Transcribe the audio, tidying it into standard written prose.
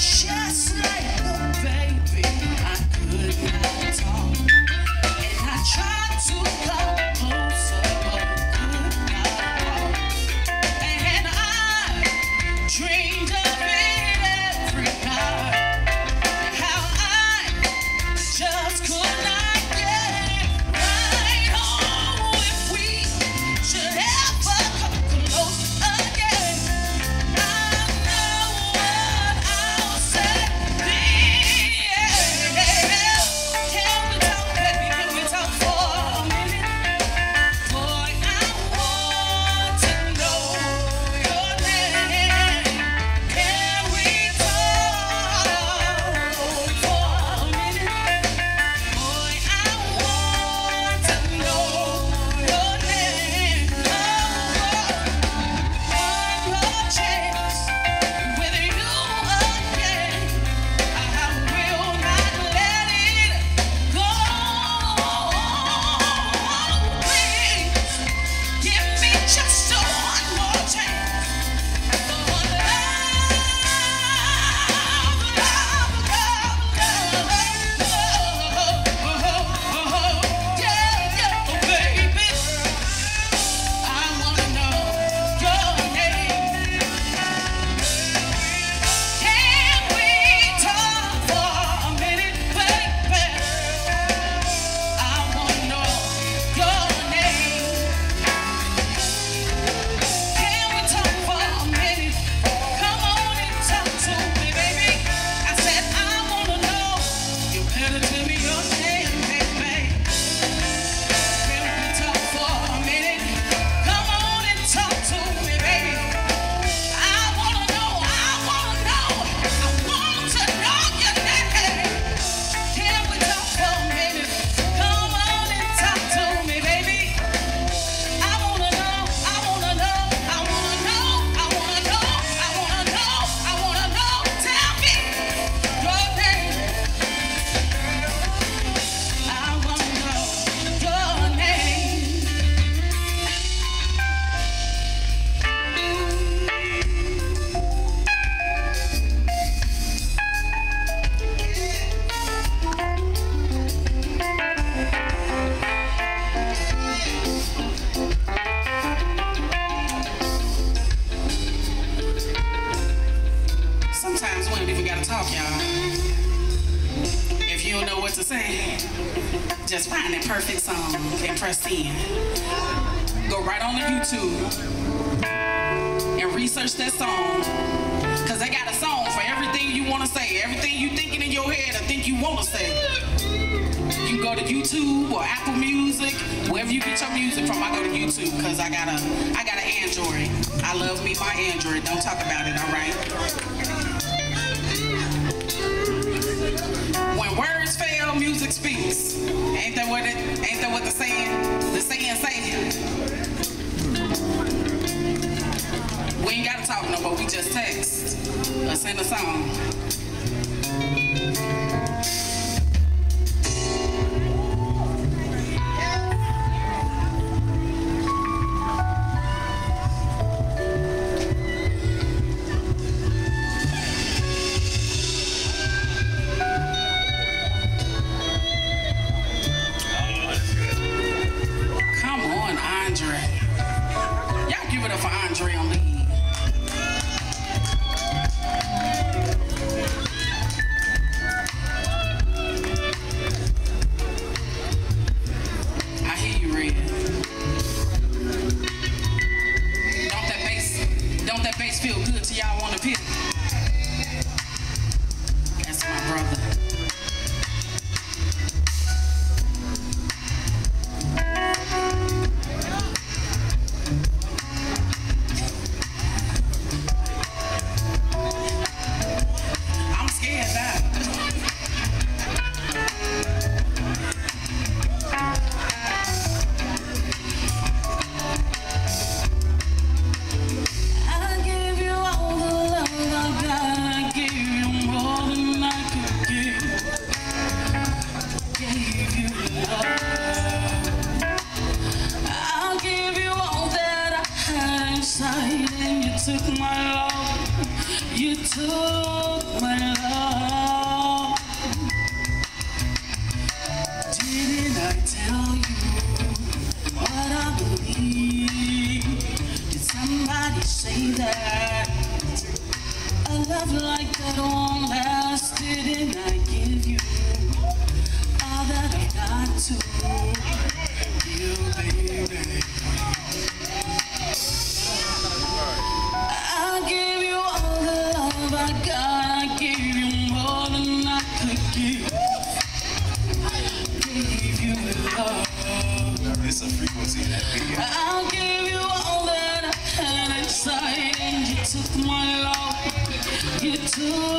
Just like a baby, I could not talk, and I tried to come closer, but could not walk. And I dreamed of it every night, how I just could not get it right. Oh, if we should ever come close again, I know what I'll say. Can we talk, baby? Can we talk for a minute? Boy, I want to know your name. Can we talk for a minute? Boy, I want to know your name. One more chance with you again. I will not let it go. Please give me just one more chance for love. Yeah, baby. I wanna know your name. Can we talk for a minute, baby? I wanna know your name. Can we talk for a minute? Come on and talk to me, baby. I said I wanna know. You better tell me your name, baby. Can we talk for a minute? Come on and talk to me, baby. I wanna know, I want to know your name. Can we talk for a minute? Come on and talk to me, baby. I wanna know, I wanna know, I wanna know, I wanna know, I wanna know, I wanna know. Tell me your name. I wanna know your name. Sometimes we don't even gotta talk, y'all. If you don't know what to say, just find that perfect song and press in. Go right on to YouTube and research that song, because they got a song for everything you want to say, everything you thinking in your head or think you want to say. You go to YouTube or Apple Music, wherever you get your music from. I go to YouTube because I got an Android. I love me my Android. Don't talk about it, all right? When words fail, music speaks. Ain't that what the saying say? We ain't gotta talk no more, we just text or send a song. Come on, Andre. Y'all give it up for Andre on lead. you.